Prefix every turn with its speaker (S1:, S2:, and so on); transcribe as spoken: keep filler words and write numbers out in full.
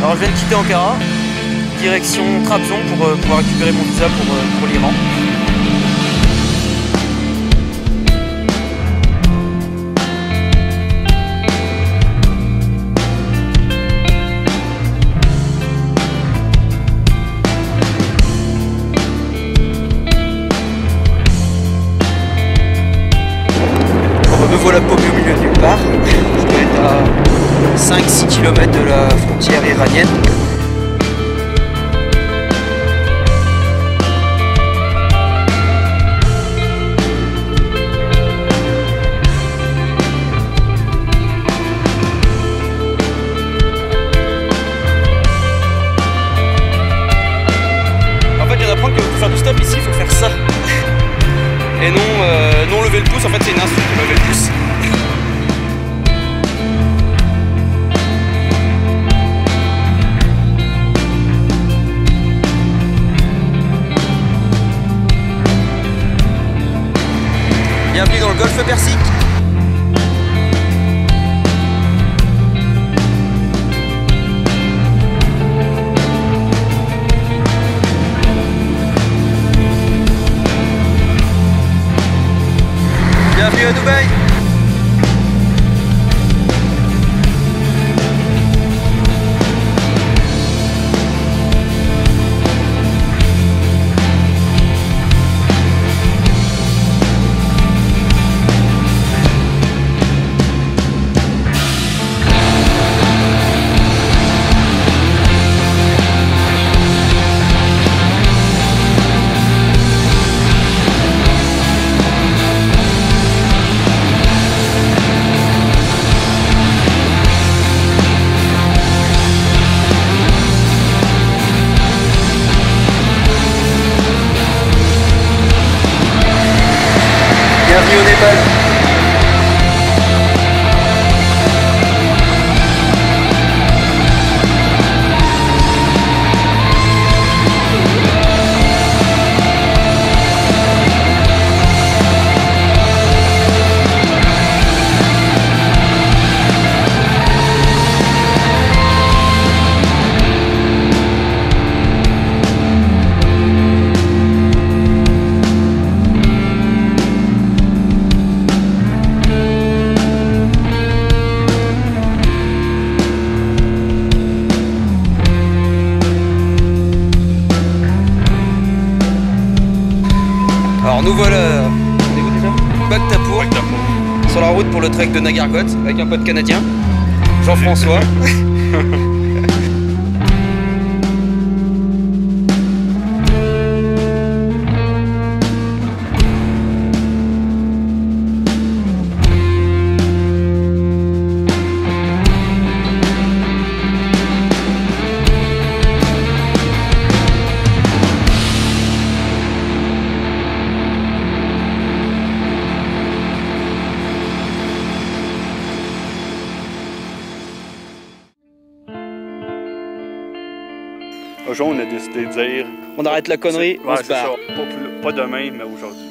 S1: Alors je viens de quitter Ankara, direction Trabzon pour euh, pouvoir récupérer mon visa pour, euh, pour l'Iran. Me voilà paumé au milieu de nulle part. Je dois être à cinq six kilomètres de la frontière iranienne. En fait, je viens d'apprendre que pour faire du stop ici, il faut faire ça. Et non, euh, non lever le pouce, en fait c'est une insulte de lever le pouce. Bienvenue dans le golfe Persique. Bienvenue à Dubaï. Bienvenue au Népal. Alors nous voilà, on est où déjà? Bhaktapur, sur la route pour le trek de Nagargot avec un pote canadien, Jean-François.
S2: Aujourd'hui, on a décidé de dire...
S1: On arrête la connerie,
S2: Ouais,
S1: on se
S2: c'est
S1: barre.
S2: ça. Pas, plus- pas demain, mais aujourd'hui.